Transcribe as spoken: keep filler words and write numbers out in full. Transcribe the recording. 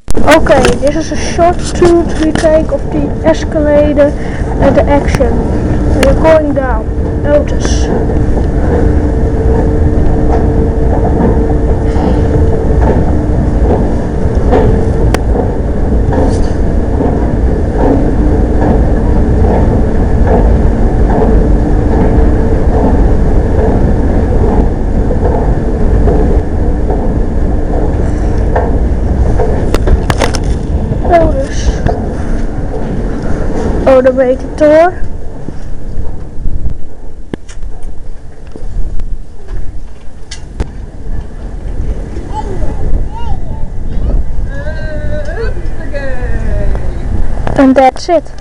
Okay, this is a short to retake of the escalator and the action. We are going down. Otis. Otis. Oh, de retake. And that's it.